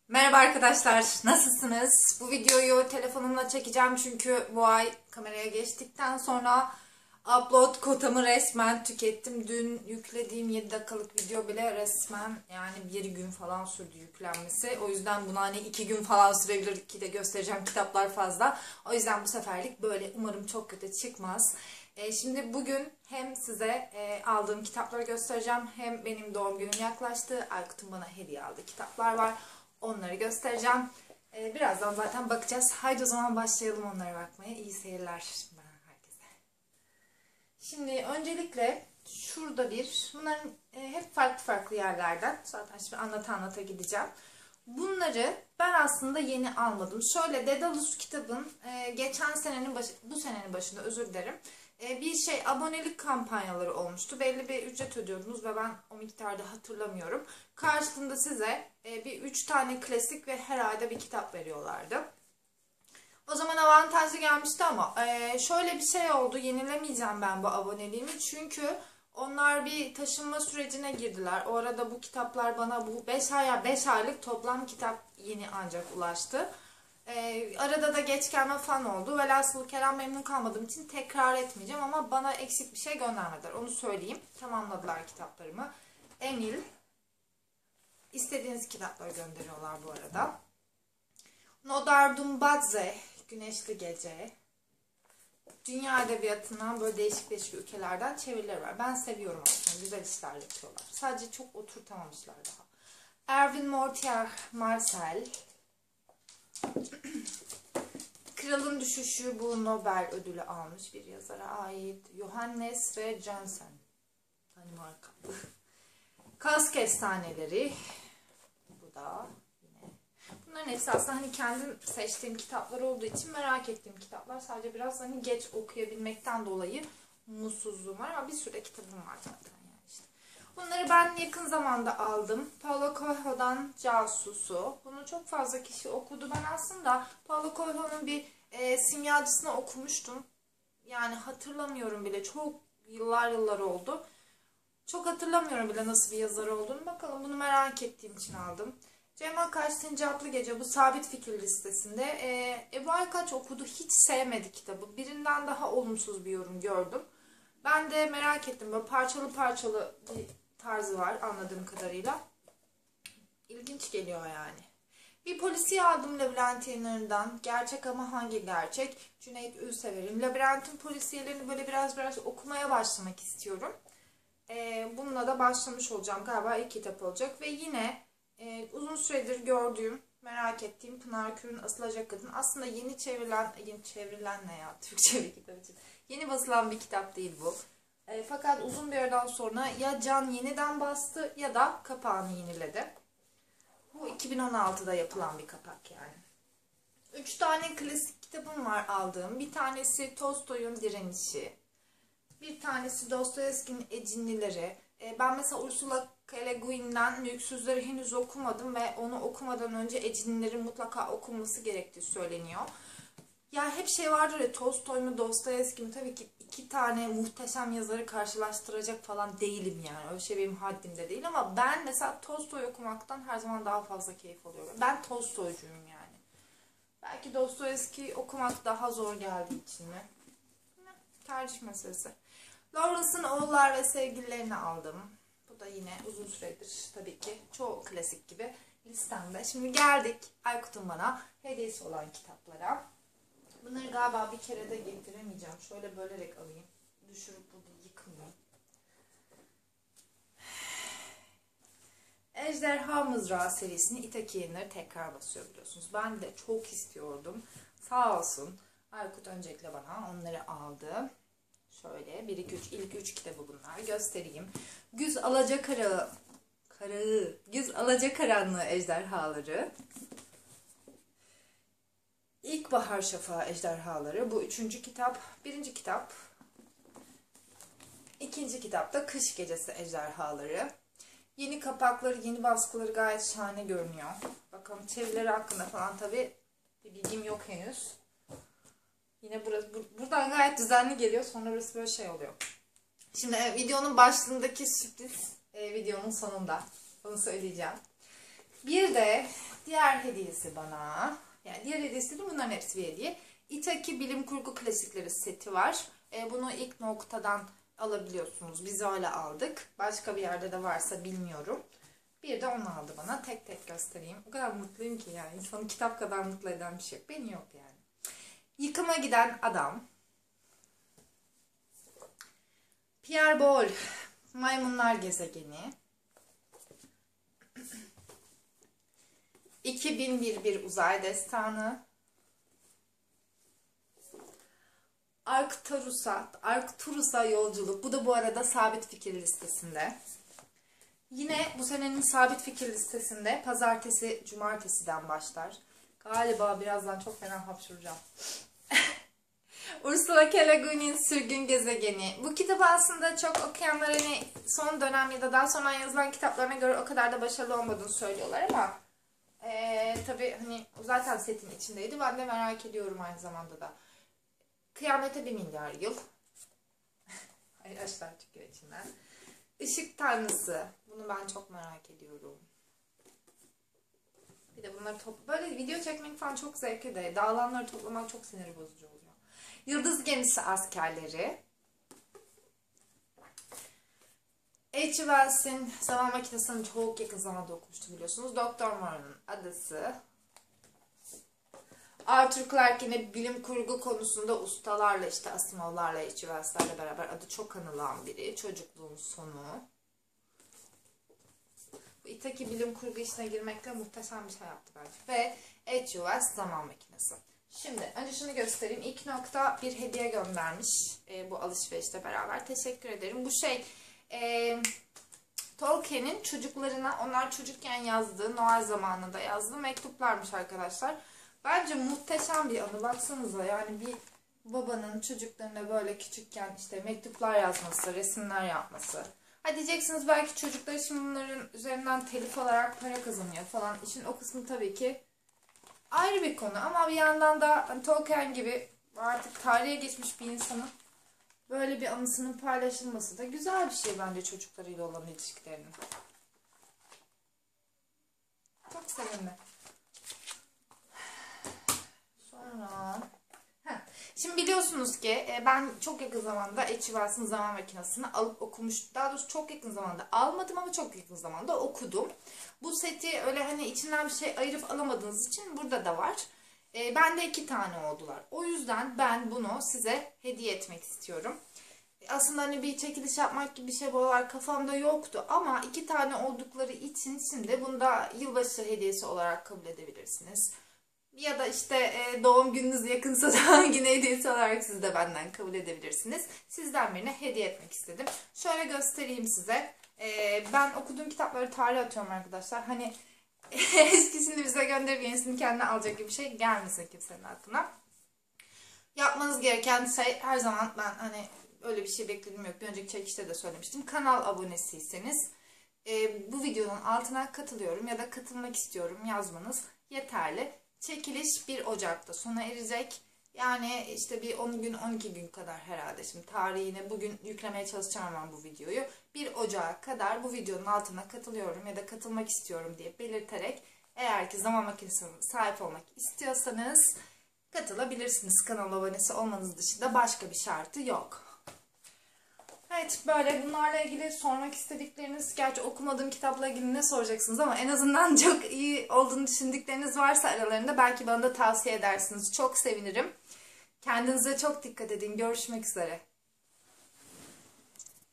Merhaba arkadaşlar, nasılsınız? Bu videoyu telefonumla çekeceğim çünkü bu ay kameraya geçtikten sonra upload kotamı resmen tükettim. Dün yüklediğim 7 dakikalık video bile resmen yani bir gün falan sürdü yüklenmesi. O yüzden buna hani 2 gün falan sürebilir ki de göstereceğim kitaplar fazla. O yüzden bu seferlik böyle, umarım çok kötü çıkmaz. Şimdi bugün hem size aldığım kitapları göstereceğim, hem benim doğum günüm yaklaştı. Aykut'un bana hediye aldığı kitaplar var. Onları göstereceğim. Birazdan zaten bakacağız. Haydi o zaman başlayalım onlara bakmaya. İyi seyirler herkese. Şimdi öncelikle şurada bunların hep farklı yerlerden. Zaten şimdi anlata gideceğim. Bunları ben aslında yeni almadım. Şöyle Daedalus kitabın bu senenin başında özür dilerim. Bir abonelik kampanyaları olmuştu. Belli bir ücret ödüyordunuz ve ben o miktarda hatırlamıyorum. Karşılığında size bir 3 tane klasik ve her ayda bir kitap veriyorlardı. O zaman avantajlı gelmişti ama şöyle bir şey oldu. Yenilemeyeceğim ben bu aboneliğimi. Çünkü onlar bir taşınma sürecine girdiler. O arada bu kitaplar bana bu 5 aylık toplam kitap yeni ancak ulaştı. Arada da geç gelme falan oldu. Velhasıl kelam memnun kalmadığım için tekrar etmeyeceğim ama bana eksik bir şey göndermediler. Onu söyleyeyim. Tamamladılar kitaplarımı. Emil. İstediğiniz kitapları gönderiyorlar bu arada. Nodardumbatze, Güneşli Gece. Dünya edebiyatından böyle değişik ülkelerden çevirileri var. Ben seviyorum aslında. Güzel işler yapıyorlar. Sadece çok oturtamamışlar daha. Erwin Mortier Marcel. Kralın Düşüşü, bu Nobel ödülü almış bir yazara ait. Johannes ve Jansen. Danimarkalı. Kaz Kestaneleri. Bu da yine. Bunların hepsi aslında hani kendim seçtiğim kitaplar olduğu için merak ettiğim kitaplar. Sadece biraz hani geç okuyabilmekten dolayı mutsuzluğum var ama bir sürü kitabım var zaten yani işte. Bunları ben yakın zamanda aldım. Paulo Coelho'dan Casus'u. Bunu çok fazla kişi okudu. Ben aslında Paulo Coelho'nun bir simyacısını okumuştum. Yani hatırlamıyorum bile. Çok yıllar oldu. Çok hatırlamıyorum bile nasıl bir yazar olduğunu. Bakalım, bunu merak ettiğim için aldım. Cemal Kaç Sincaplı Gece, bu sabit fikir listesinde. Ebu Aykaç okudu. Hiç sevmedi kitabı. Birinden daha olumsuz bir yorum gördüm. Ben de merak ettim. Böyle parçalı bir tarzı var anladığım kadarıyla. İlginç geliyor yani. Bir polisiye aldım Labirent'in önünden. Gerçek ama hangi gerçek? Cüneyt Ülsever'in. Labirent'in polisiyelerini böyle biraz okumaya başlamak istiyorum. Bununla da başlamış olacağım. Galiba ilk kitap olacak. Ve yine uzun süredir gördüğüm, merak ettiğim Pınar Kür'ün Asılacak Kadın. Aslında yeni çevrilen ne ya? Türkçe bir kitap için. Yeni basılan bir kitap değil bu. Fakat uzun bir aradan sonra ya Can yeniden bastı ya da kapağını yeniledi. Bu 2016'da yapılan bir kapak yani. 3 tane klasik kitabım var aldığım. Bir tanesi Tolstoy'un Direnişi. Bir tanesi Dostoyevski'nin Ecinlileri. Ben mesela Ursula K. Le Guin'den Mülksüzleri henüz okumadım ve onu okumadan önce Ecinlilerin mutlaka okunması gerektiği söyleniyor. Ya hep vardır ya, Tolstoy mu Dostoyevski mi, tabii ki 2 tane muhteşem yazarı karşılaştıracak falan değilim yani. Öyle benim haddimde değil ama ben mesela Tolstoy okumaktan her zaman daha fazla keyif alıyorum. Ben Tolstoycuyum yani. Belki Dostoyevski okumak daha zor geldiği için mi? Tercih meselesi. Lawrence'ın Oğullar ve Sevgililerini aldım. Bu da yine uzun süredir tabii ki çoğu klasik gibi listemde. Şimdi geldik Aykut'un bana hediyesi olan kitaplara. Bunları galiba bir kere de getiremeyeceğim. Şöyle bölerek alayım. Düşürüp burada yıkmayayım. Ejderha Mızrağı serisini İtaki Yayınları tekrar basıyor biliyorsunuz. Ben de çok istiyordum. Sağ olsun. Aykut öncelikle bana onları aldı. Şöyle 1, 2, 3 ilk 3 kitabı bunlar. Göstereyim. Güz Alacakaranlığı Ejderhaları. İlkbahar Şafağı Ejderhaları. Bu 3. kitap. 1. kitap. 2. kitap da Kış Gecesi Ejderhaları. Yeni kapakları, yeni baskıları gayet şahane görünüyor. Bakalım çevirileri hakkında falan tabii bir bilgim yok henüz. Yine buradan gayet düzenli geliyor. Sonra burası böyle oluyor. Şimdi videonun başlığındaki sürpriz videonun sonunda. Onu söyleyeceğim. Bir de Diğer hediyesi bana. Yani diğer hediyesi de bunların hepsi bir hediye. Itaki Bilim Kurgu Klasikleri seti var. Bunu ilk noktadan alabiliyorsunuz. Biz öyle aldık. Başka bir yerde de varsa bilmiyorum. Bir de onu aldı bana. Tek tek göstereyim. O kadar mutluyum ki yani. İnsanı kitap kadar mutlu eden bir şey yok. Beni yok yani. Yıkıma Giden Adam. Pierre Bol. Maymunlar Gezegeni. 2001 Bir Uzay Destanı. Arcturus'a Yolculuk. Bu da bu arada sabit fikir listesinde. Yine bu senenin sabit fikir listesinde pazartesi, cumartesiden başlar. Galiba birazdan çok fena hapşuracağım. Ursula K. Le Guin'in Sürgün Gezegeni. Bu kitabı aslında çok okuyanlar hani son dönem ya da daha sonra yazılan kitaplarına göre o kadar da başarılı olmadığını söylüyorlar ama tabii hani zaten setin içindeydi. Ben de merak ediyorum aynı zamanda da. Kıyamete 1 milyar yıl. Ay yaşlar çıkıyor içinden. Işık Tanrısı. Bunu ben çok merak ediyorum. Bir de bunları böyle video çekmek falan çok zevkli de dağılanları toplamak çok sinir bozucu oluyor. Yıldız Gemisi Askerleri. H. Wells'in Zaman Makinesi'ni çok yakın zamanda okumuştum biliyorsunuz. Doktor Moreau'nun Adası. Arthur Clarke yine bilim kurgu konusunda ustalarla işte Asimov'larla, H. Wells'lerle beraber adı çok anılan biri. Çocukluğun sonu. Bu Itaki bilim kurgu işine girmekle muhteşem bir şey yaptı bence. Ve H. Wells Zaman Makinesi. Şimdi önce şunu göstereyim. İlk nokta bir hediye göndermiş bu alışverişle beraber. Teşekkür ederim. Bu Tolkien'in çocuklarına onlar çocukken yazdığı, Noel zamanında yazdığı mektuplarmış arkadaşlar. Bence muhteşem bir anı. Baksanıza yani bir babanın çocuklarına böyle küçükken işte mektuplar yazması, resimler yapması. Ha diyeceksiniz belki çocuklar şimdi bunların üzerinden telif olarak para kazanıyor falan. İşin o kısmı tabii ki ayrı bir konu ama bir yandan da hani Tolkien gibi artık tarihe geçmiş bir insanın böyle bir anısının paylaşılması da güzel bir şey bence çocuklarıyla olan ilişkilerinin. Çok sevindim. Sonra... Şimdi biliyorsunuz ki ben çok yakın zamanda H. Wells'in Zaman Makinesi'ni alıp okumuştum. Daha doğrusu çok yakın zamanda almadım ama çok yakın zamanda okudum. Bu seti öyle hani içinden bir şey ayırıp alamadığınız için burada da var. Bende 2 tane oldular. O yüzden ben bunu size hediye etmek istiyorum. Aslında hani bir çekiliş yapmak gibi bir şey bu aralar kafamda yoktu. Ama 2 tane oldukları için şimdi bunu da yılbaşı hediyesi olarak kabul edebilirsiniz. Ya da işte doğum gününüz yakınsa doğum günü hediyesi olarak siz de benden kabul edebilirsiniz. Sizden birine hediye etmek istedim. Şöyle göstereyim size. Ben okuduğum kitapları tarihe atıyorum arkadaşlar. Hani eskisini bize gönderip yenisini kendine alacak gibi bir şey gelmesin kimsenin aklına. Yapmanız gereken şey her zaman ben hani öyle bir şey bekledim yok. Bir önceki çekişte de söylemiştim. Kanal abonesiyseniz bu videonun altına katılıyorum ya da katılmak istiyorum yazmanız yeterli. Çekiliş 1 Ocak'ta sona erecek. Yani işte bir 10 gün 12 gün kadar herhalde. Şimdi tarihini bugün yüklemeye çalışacağım ben bu videoyu. 1 Ocak'a kadar bu videonun altına katılıyorum ya da katılmak istiyorum diye belirterek eğer ki Zaman Makinesi'ne sahip olmak istiyorsanız katılabilirsiniz. Kanal abonesi olmanız dışında başka bir şartı yok. Evet böyle bunlarla ilgili sormak istedikleriniz, gerçi okumadığım kitapla ilgili ne soracaksınız ama en azından çok iyi olduğunu düşündükleriniz varsa aralarında belki bana da tavsiye edersiniz. Çok sevinirim. Kendinize çok dikkat edin. Görüşmek üzere.